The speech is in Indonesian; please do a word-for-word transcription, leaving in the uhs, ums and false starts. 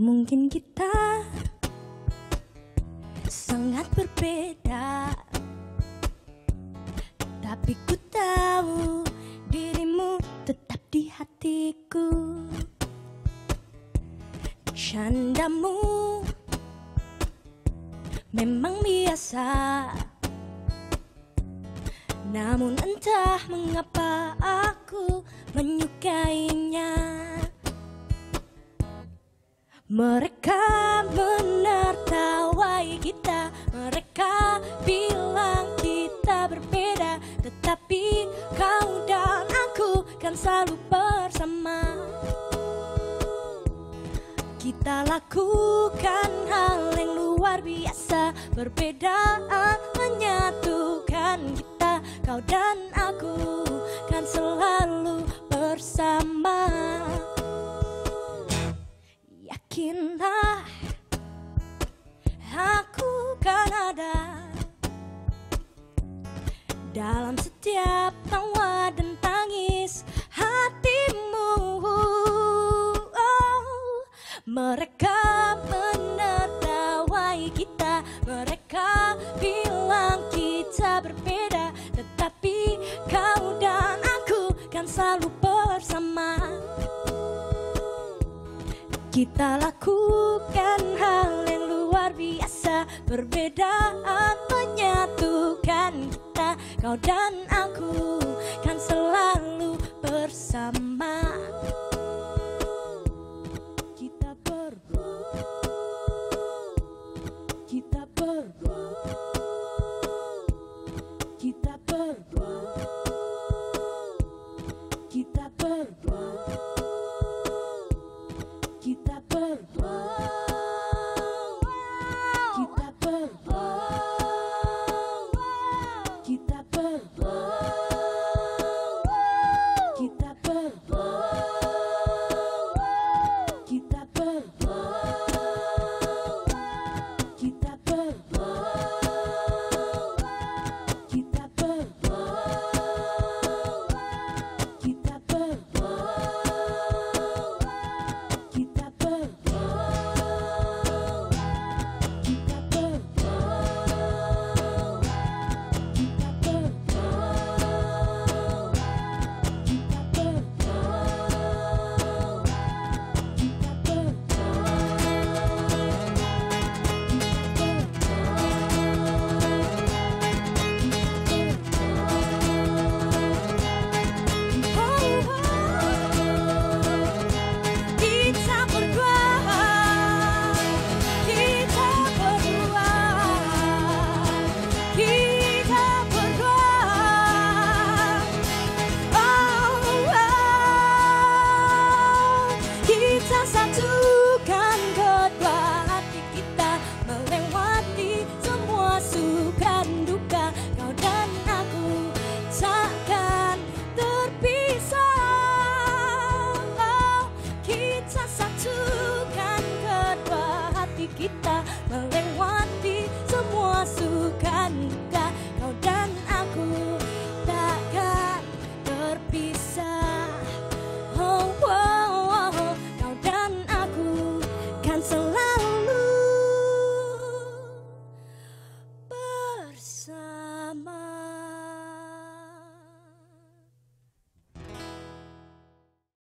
Mungkin kita sangat berbeda, tapi ku tahu dirimu tetap di hatiku. Candamu memang biasa, namun entah mengapa aku menyukainya. Mereka menertawai kita, mereka bilang kita berbeda, tetapi kau dan aku kan selalu bersama. Kita lakukan hal yang luar biasa, perbedaan menyatukan kita. Kau dan aku kan selalu bersama. Yakinlah aku kan ada dalam setiap tawa dan tangis hatimu. Oh, mereka menertawai kita, mereka bilang kita berbeda, tetapi kau dan aku kan selalu bersama. Kita lakukan hal yang luar biasa, perbedaan menyatukan kita. Kau dan aku kan selalu bersama. Kita berdua, kita berdua, kita berdua, kita berdua. Kita berdua, kita berdua, kita berdua, kita berdua, kita berdua, kita berdua, kita berdua, kita berdua. Satukan kedua hati kita, melewati semua suka dan duka. Kau dan aku takkan terpisah. Oh, kita satukan kedua hati kita, melewati semua suka dan duka. Kau dan aku takkan terpisah.